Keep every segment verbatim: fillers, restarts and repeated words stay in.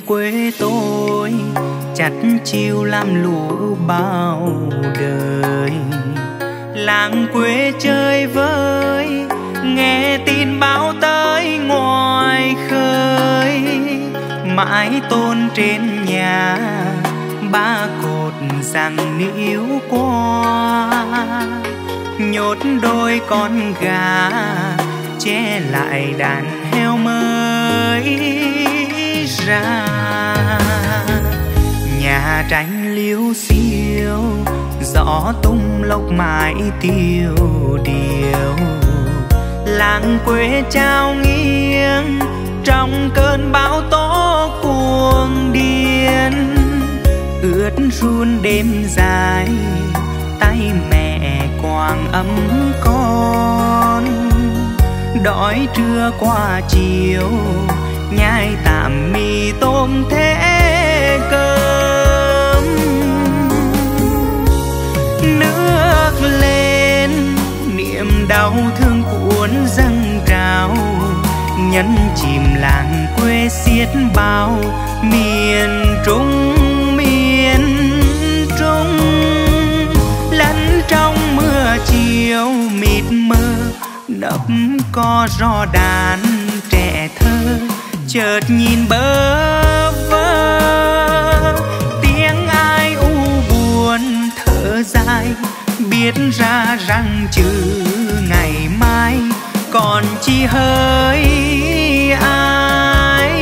quê tôi chặt chiu làm lũ bao đời. Làng quê chơi vơi nghe tin báo tới ngoài khơi. Mái tôn trên nhà ba cột rằng níu qua, nhốt đôi con gà che lại đàn heo mới ra. Nhà tranh liêu xiêu gió tung lộc mãi tiêu điều. Làng quê trao nghiêng trong cơn bão tố cuồng điên. Ướt run đêm dài tay mẹ quàng ấm con. Đói trưa qua chiều nhai tạm mì tôm thế cơm. Nước lên niềm đau thương cuốn dâng trào, nhấn chìm làng quê xiết bao. Miền Trung miền Trung lẫn trong mưa chiều mịt mờ, nấp có gió đàn trẻ thơ. Chợt nhìn bơ vơ tiếng ai u buồn thở dài, biết ra rằng chữ ngày mai còn chi hỡi ai.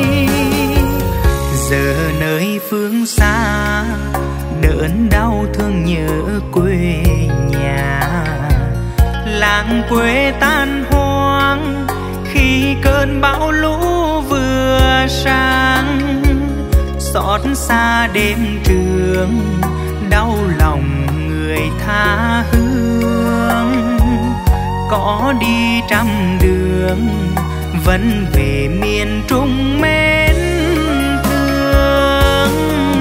Giờ nơi phương xa đớn đau thương nhớ quê nhà. Làng quê tan hoang khi cơn bão lũ vừa sang. Xót xa đêm trường đau lòng người tha hương. Có đi trăm đường vẫn về miền Trung mến thương.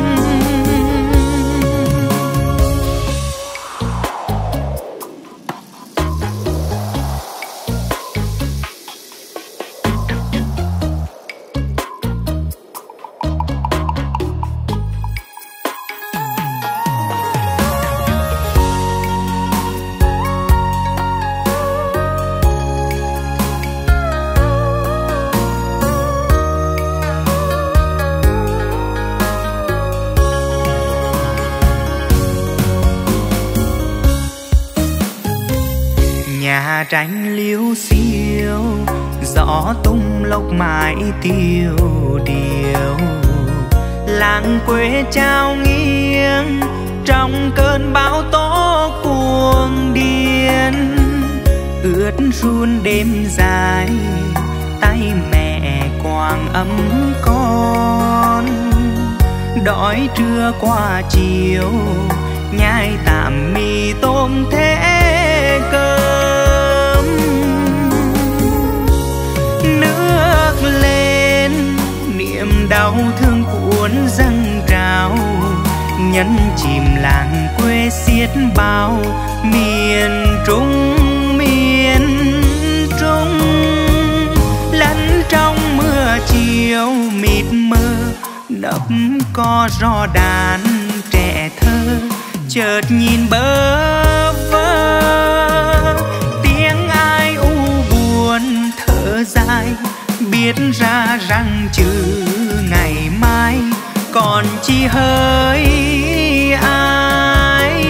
Nhà tranh liêu xiêu gió tung lộc mãi tiêu điều. Làng quê trao nghiêng trong cơn bão tố cuồng điên. Ướt run đêm dài tay mẹ quàng ấm con. Đói trưa qua chiều nhai tạm mì tôm thế cơm. Nước lên niềm đau thương cuốn dâng trào, nhấn chìm làng quê xiết bao. Miền Trung miền Trung lẫn trong mưa chiều mịt mờ, nấp có gió đàn trẻ thơ. Chợt nhìn bơ vơ tiếng ai u buồn thở dài, biết ra rằng chữ ngày mai còn chi hỡi ai.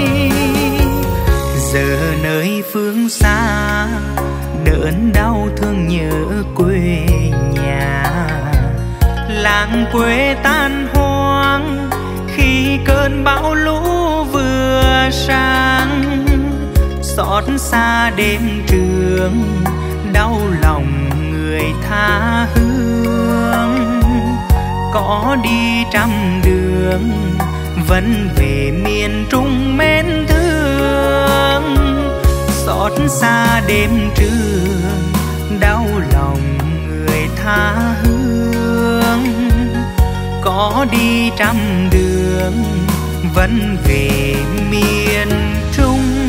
Giờ nơi phương xa đớn đau thương nhớ quê nhà. Làng quê tan hoang khi cơn bão lũ vừa sang. Xót xa đêm trường đau lòng người tha hương. Có đi trăm đường vẫn về miền Trung mến thương. Xót xa đêm trường đau lòng người tha hương. Có đi trăm đường vẫn về miền Trung.